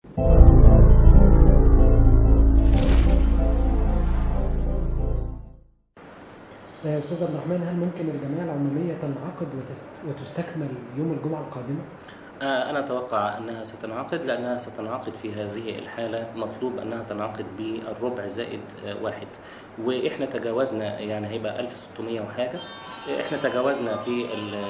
أستاذ عبد الرحمن، هل ممكن الجمعية العمومية تنعقد وتستكمل يوم الجمعة القادمة؟ أنا أتوقع أنها ستنعقد، لأنها ستنعقد في هذه الحالة مطلوب أنها تنعقد بالربع زائد واحد، وإحنا تجاوزنا، يعني هيبقى 1600 وحاجة. إحنا تجاوزنا في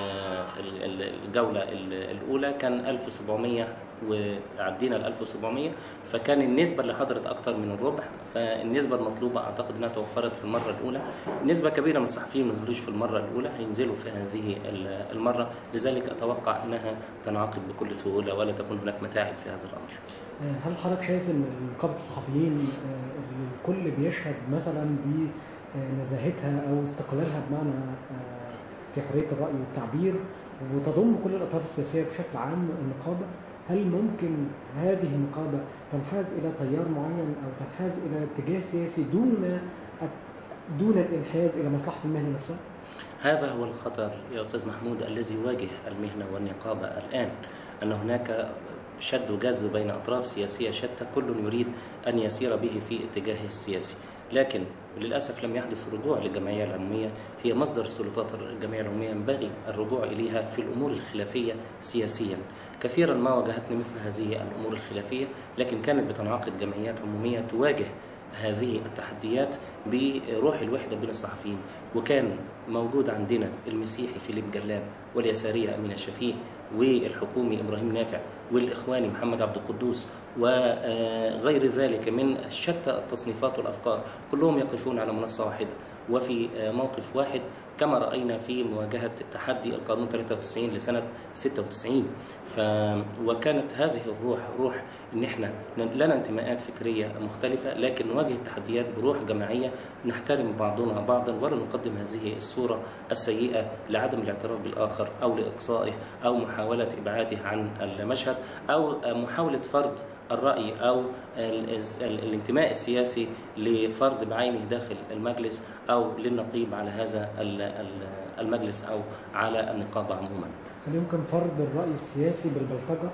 الجولة الأولى كان 1700 وعدينا ال 1700، فكان النسبة اللي حضرت أكتر من الربع، فالنسبة المطلوبة أعتقد أنها توفرت في المرة الأولى. نسبة كبيرة من الصحفيين ما نزلوش في المرة الأولى، هينزلوا في هذه المرة، لذلك أتوقع أنها تنعقد بكل سهولة ولا تكون هناك متاعب في هذا الأمر. هل حضرتك شايف أن نقابة الصحفيين الكل بيشهد مثلا بنزاهتها أو استقلالها بمعنى في حرية الرأي والتعبير، وتضم كل الأطراف السياسية بشكل عام النقابة؟ هل ممكن هذه النقابة تنحاز إلى تيار معين أو تنحاز إلى اتجاه سياسي دون الانحياز إلى مصلحة المهنة نفسها؟ هذا هو الخطر يا أستاذ محمود الذي يواجه المهنة والنقابة الآن، أن هناك شد وجذب بين أطراف سياسية شتى، كل يريد أن يسير به في اتجاهه السياسي، لكن للأسف لم يحدث رجوع للجمعية العمومية. هي مصدر سلطات الجمعية العمومية، ينبغي الرجوع إليها في الأمور الخلافية سياسيا. كثيرا ما واجهتني مثل هذه الأمور الخلافية، لكن كانت بتنعقد جمعيات عمومية تواجه هذه التحديات بروح الوحدة بين الصحفيين. وكان موجود عندنا المسيحي فيليب جلاب، واليسارية أمينة شفيق، والحكومي إبراهيم نافع، والإخواني محمد عبد القدوس، وغير ذلك من شتى التصنيفات والأفكار، كلهم يقفون على منصة واحدة وفي موقف واحد، كما رأينا في مواجهة تحدي القانون 93 لسنة 96. وكانت هذه الروح روح إن إحنا لنا انتماءات فكرية مختلفة، لكن نواجه التحديات بروح جماعية، نحترم بعضنا بعضا، ولا نقدم هذه الصورة السيئة لعدم الاعتراف بالآخر أو لإقصائه أو محاولة إبعاده عن المشهد أو محاولة فرض الرأي أو الانتماء السياسي لفرد بعينه داخل المجلس أو للنقيب على هذا المجلس أو على النقابة عموما. هل يمكن فرض الرأي السياسي بالبلطجة؟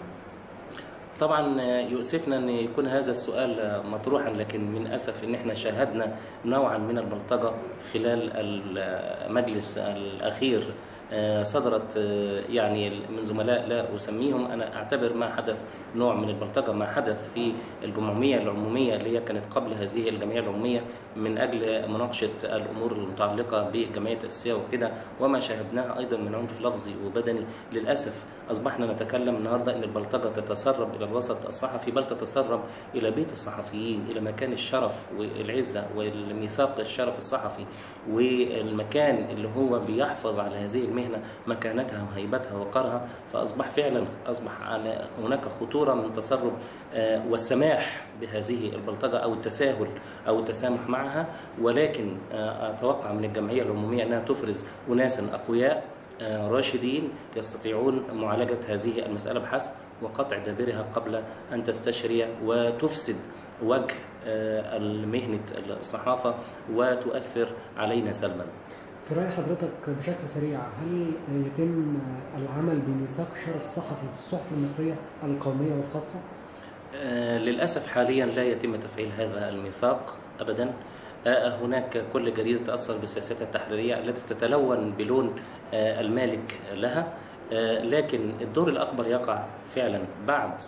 طبعا يؤسفنا أن يكون هذا السؤال مطروحا، لكن من أسف أن احنا شاهدنا نوعا من البلطجة خلال المجلس الأخير. صدرت يعني من زملاء لا أسميهم، أنا أعتبر ما حدث نوع من البلطجة، ما حدث في الجمعية العمومية اللي هي كانت قبل هذه الجمعية العمومية من أجل مناقشة الأمور المتعلقة بجمعية التأسيس وكده، وما شاهدناها أيضا من عنف لفظي وبدني. للأسف أصبحنا نتكلم النهاردة أن البلطجة تتسرب إلى الوسط الصحفي، بل تتسرب إلى بيت الصحفيين، إلى مكان الشرف والعزة والميثاق الشرف الصحفي، والمكان اللي هو بيحفظ على هذه المهنة مكانتها وهيبتها وقرها. فأصبح فعلا هناك خطورة من تسرب والسماح بهذه البلطجة أو التساهل أو التسامح معها. ولكن أتوقع من الجمعية العمومية أنها تفرز أناسا أقوياء راشدين يستطيعون معالجة هذه المسألة بحسب وقطع دابرها قبل أن تستشري وتفسد وجه المهنة الصحافة وتؤثر علينا سلبا. في رأي حضرتك بشكل سريع، هل يتم العمل بميثاق الشرف الصحفي في الصحف المصرية القومية والخاصة؟ للأسف حاليا لا يتم تفعيل هذا الميثاق أبدا. هناك كل جريدة تأثر بسياستها التحريرية التي تتلون بلون المالك لها، لكن الدور الأكبر يقع فعلا بعد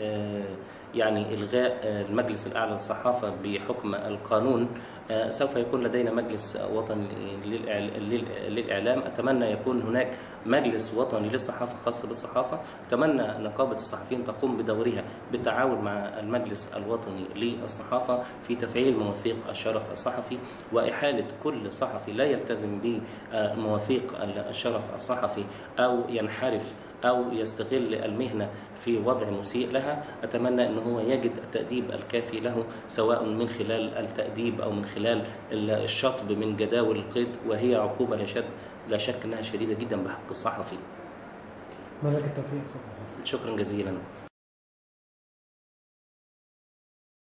يعني إلغاء المجلس الأعلى للصحافة بحكم القانون. سوف يكون لدينا مجلس وطني للإعلام. أتمنى يكون هناك مجلس وطني للصحافة خاص بالصحافة. أتمنى نقابة الصحفيين تقوم بدورها بالتعاون مع المجلس الوطني للصحافة في تفعيل مواثيق الشرف الصحفي، وإحالة كل صحفي لا يلتزم بمواثيق الشرف الصحفي أو ينحرف أو يستغل المهنة في وضع مسيء لها. أتمنى أنه هو يجد التأديب الكافي له، سواء من خلال التأديب أو من خلال الشطب من جداول القيد، وهي عقوبة لا شك أنها شديدة جدا بحق الصحفي. ملك التوفيق. شكرا جزيلا.